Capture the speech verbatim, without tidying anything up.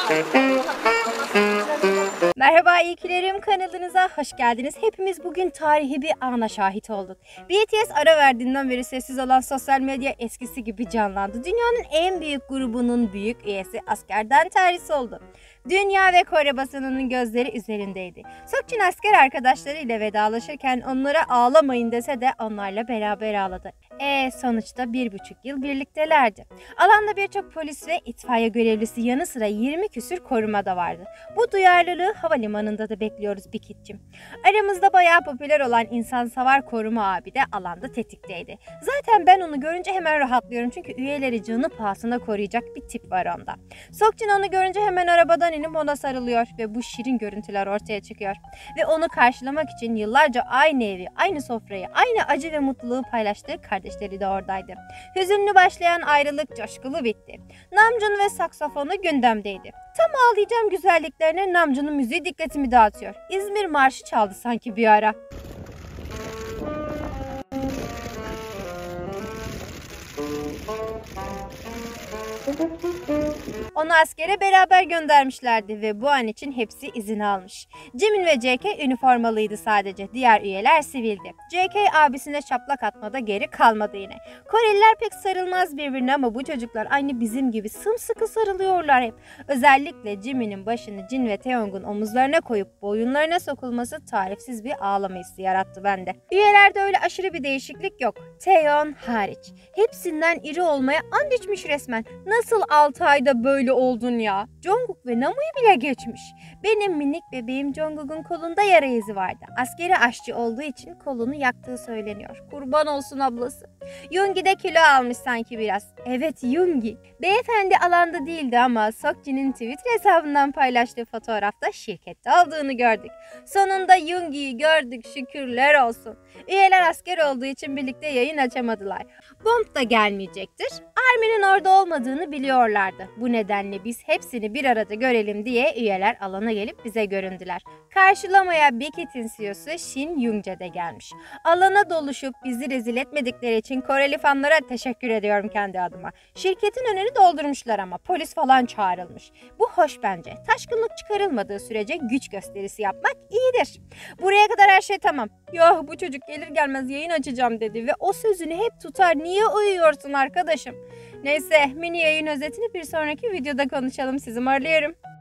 Merhaba ilkilerim, kanalınıza hoş geldiniz. Hepimiz bugün tarihi bir ana şahit olduk. B T S ara verdiğinden beri sessiz olan sosyal medya eskisi gibi canlandı. Dünyanın en büyük grubunun büyük üyesi askerden terhis oldu. Dünya ve Kore basınının gözleri üzerindeydi. Sokjin asker arkadaşlarıyla vedalaşırken onlara ağlamayın dese de onlarla beraber ağladı. E sonuçta bir buçuk yıl birliktelerdi. Alanda birçok polis ve itfaiye görevlisi yanı sıra yirmi küsür koruma da vardı. Bu duyarlılığı havalimanında da bekliyoruz Bikit'cim. Aramızda bayağı popüler olan insansavar koruma abi de alanda tetikteydi. Zaten ben onu görünce hemen rahatlıyorum çünkü üyeleri canı pahasına koruyacak bir tip var onda. Sokjin onu görünce hemen arabadan inip ona sarılıyor ve bu şirin görüntüler ortaya çıkıyor. Ve onu karşılamak için yıllarca aynı evi, aynı sofrayı, aynı acı ve mutluluğu paylaştığı kardeşleri de oradaydı. Hüzünlü başlayan ayrılık coşkulu bitti. Namjoon ve saksafonu gündemdeydi. Tam ağlayacağım güzelliklerine Namjoon'un müziği dikkatimi dağıtıyor. İzmir Marşı çaldı sanki bir ara. Onu askere beraber göndermişlerdi ve bu an için hepsi izin almış. Jimin ve J K üniformalıydı sadece. Diğer üyeler sivildi. J K abisine şaplak atmada geri kalmadı yine. Koreliler pek sarılmaz birbirine ama bu çocuklar aynı bizim gibi sımsıkı sarılıyorlar hep. Özellikle Jimin'in başını Jin ve Taehyung'un omuzlarına koyup boyunlarına sokulması tarifsiz bir ağlama hissi yarattı bende. Üyelerde öyle aşırı bir değişiklik yok. Taehyung hariç. Hepsinden iri olmaya and içmiş resmen. Nasıl altı ayda böyle oldun ya? Jungkook ve Namu'yu bile geçmiş. Benim minik bebeğim Jungkook'un kolunda yara izi vardı. Askeri aşçı olduğu için kolunu yaktığı söyleniyor. Kurban olsun ablası. Yoongi de kilo almış sanki biraz. Evet Yoongi. Beyefendi alanda değildi ama Sokjin'in Twitter hesabından paylaştığı fotoğrafta şirkette olduğunu gördük. Sonunda Yoongi'yi gördük, şükürler olsun. Üyeler asker olduğu için birlikte yayın açamadılar. Bomb da gelmeyecektir. Armin'in orada olmadığını biliyorlardı. Bu nedenle biz hepsini bir arada görelim diye üyeler alana gelip bize göründüler. Karşılamaya Bikit'in C E O'su Shin Youngjae de gelmiş. Alana doluşup bizi rezil etmedikleri için Koreli fanlara teşekkür ediyorum kendi adıma. Şirketin önünü doldurmuşlar ama polis falan çağrılmış. Bu hoş bence. Taşkınlık çıkarılmadığı sürece güç gösterisi yapmak iyidir. Buraya kadar her şey tamam. Ya bu çocuk gelir gelmez yayın açacağım dedi ve o sözünü hep tutar. Niye uyuyorsun arkadaşım? Neyse mini yayın özetini bir sonraki videoda konuşalım. Sizi morluyorum.